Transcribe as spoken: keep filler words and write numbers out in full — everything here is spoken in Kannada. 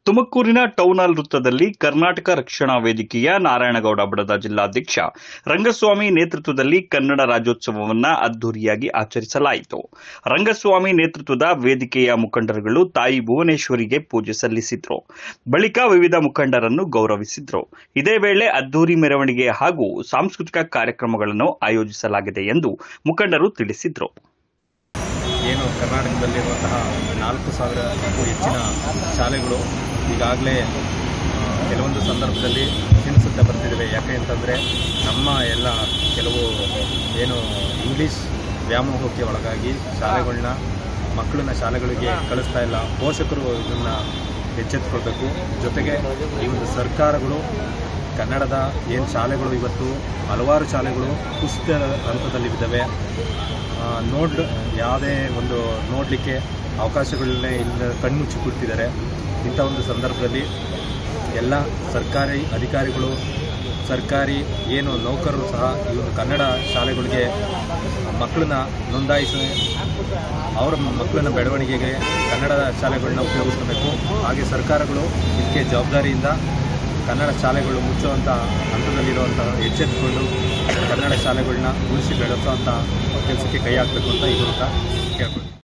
ತುಮಕೂರಿನ ಟೌನ್ ಹಾಲ್ ವೃತ್ತದಲ್ಲಿ ಕರ್ನಾಟಕ ರಕ್ಷಣಾ ವೇದಿಕೆಯ ನಾರಾಯಣಗೌಡ ಬಣದ ಜಿಲ್ಲಾಧ್ಯಕ್ಷ ರಂಗಸ್ವಾಮಿ ನೇತೃತ್ವದಲ್ಲಿ ಕನ್ನಡ ರಾಜ್ಯೋತ್ಸವವನ್ನು ಅದ್ದೂರಿಯಾಗಿ ಆಚರಿಸಲಾಯಿತು. ರಂಗಸ್ವಾಮಿ ನೇತೃತ್ವದ ವೇದಿಕೆಯ ಮುಖಂಡರುಗಳು ತಾಯಿ ಭುವನೇಶ್ವರಿಗೆ ಪೂಜೆ ಸಲ್ಲಿಸಿದ್ರು. ಬಳಿಕ ವಿವಿಧ ಮುಖಂಡರನ್ನು ಗೌರವಿಸಿದ್ರು. ಇದೇ ವೇಳೆ ಅದ್ದೂರಿ ಮೆರವಣಿಗೆ ಹಾಗೂ ಸಾಂಸ್ಕೃತಿಕ ಕಾರ್ಯಕ್ರಮಗಳನ್ನು ಆಯೋಜಿಸಲಾಗಿದೆ ಎಂದು ಮುಖಂಡರು ತಿಳಿಸಿದರು. ಏನು ಕರ್ನಾಟಕದಲ್ಲಿರುವಂತಹ ನಾಲ್ಕು ಸಾವಿರಕ್ಕೂ ಹೆಚ್ಚಿನ ಶಾಲೆಗಳು ಈಗಾಗಲೇ ಕೆಲವೊಂದು ಸಂದರ್ಭದಲ್ಲಿ ಕ್ಷೀಣಿಸುತ್ತಾ ಬರ್ತಿದ್ದಾವೆ. ಯಾಕೆ ಅಂತಂದರೆ ನಮ್ಮ ಎಲ್ಲ ಕೆಲವು ಏನು ಇಂಗ್ಲೀಷ್ ವ್ಯಾಮೋಹಕ್ಕೆ ಒಳಗಾಗಿ ಶಾಲೆಗಳನ್ನ ಮಕ್ಕಳನ್ನ ಶಾಲೆಗಳಿಗೆ ಕಳಿಸ್ತಾ ಇಲ್ಲ. ಪೋಷಕರು ಇದನ್ನು ಎಚ್ಚೆತ್ತುಕೊಳ್ಬೇಕು. ಜೊತೆಗೆ ಈ ಒಂದು ಸರ್ಕಾರಗಳು ಕನ್ನಡದ ಏನು ಶಾಲೆಗಳು ಇವತ್ತು ಹಲವಾರು ಶಾಲೆಗಳು ಕುಸಿತ ಹಂತದಲ್ಲಿದ್ದಾವೆ. ನೋಡ್ ಯಾವುದೇ ಒಂದು ನೋಡಲಿಕ್ಕೆ ಅವಕಾಶಗಳನ್ನೇ ಇಲ್ಲ, ಕಣ್ಮುಚ್ಚಿ ಕೂಡ್ತಿದ್ದಾರೆ. ಇಂಥ ಒಂದು ಸಂದರ್ಭದಲ್ಲಿ ಎಲ್ಲ ಸರ್ಕಾರಿ ಅಧಿಕಾರಿಗಳು, ಸರ್ಕಾರಿ ಏನು ನೌಕರರು ಸಹ ಈ ಒಂದು ಕನ್ನಡ ಶಾಲೆಗಳಿಗೆ ಮಕ್ಕಳನ್ನ ನೋಂದಾಯಿಸಿ ಅವರ ಮಕ್ಕಳನ್ನ ಬೆಳವಣಿಗೆಗೆ ಕನ್ನಡ ಶಾಲೆಗಳನ್ನ ಉಪಯೋಗಿಸಬೇಕು. ಹಾಗೆ ಸರ್ಕಾರಗಳು ಇದಕ್ಕೆ ಜವಾಬ್ದಾರಿಯಿಂದ ಕನ್ನಡ ಶಾಲೆಗಳು ಮುಚ್ಚುವಂಥ ಹಂತದಲ್ಲಿರುವಂಥ ಎಚ್ಚೆತ್ತುಕೊಂಡು ಕನ್ನಡ ಶಾಲೆಗಳನ್ನ ಉಳಿಸಿ ಬೆಳೆಸುವಂಥ ಕೆಲಸಕ್ಕೆ ಕೈ ಹಾಕಬೇಕು ಅಂತ ಈ ಮೂಲಕ ಕೇಳ್ಕೊಳ್ತೀನಿ.